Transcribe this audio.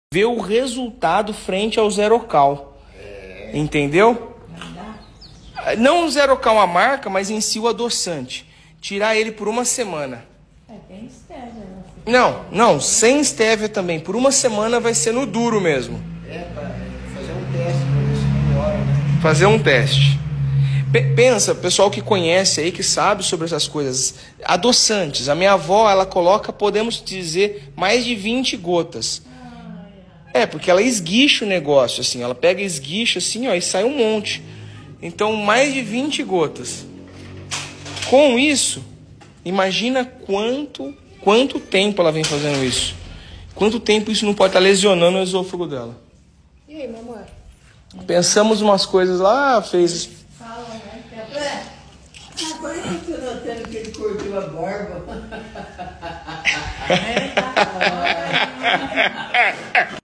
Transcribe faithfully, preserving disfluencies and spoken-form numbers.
ver o resultado frente ao Zerocal. É. Entendeu? Não o Zerocal a marca, mas em si o adoçante. Tirar ele por uma semana. É, tem stevia. Não, não, sem stevia também. Por uma semana vai ser no duro mesmo. É, para fazer um teste para ver se melhora, né? Fazer um teste. P pensa, pessoal que conhece aí, que sabe sobre essas coisas. Adoçantes. A minha avó, ela coloca, podemos dizer, mais de vinte gotas. É, porque ela esguicha o negócio, assim. Ela pega e esguicha, assim, ó, e sai um monte. Então, mais de vinte gotas. Com isso, imagina quanto, quanto tempo ela vem fazendo isso. Quanto tempo isso não pode estar lesionando o esôfago dela. E aí, mamãe? Pensamos umas coisas lá, fez... Fala, né? É. Agora que eu tô notando que ele curtiu a barba. É, tá.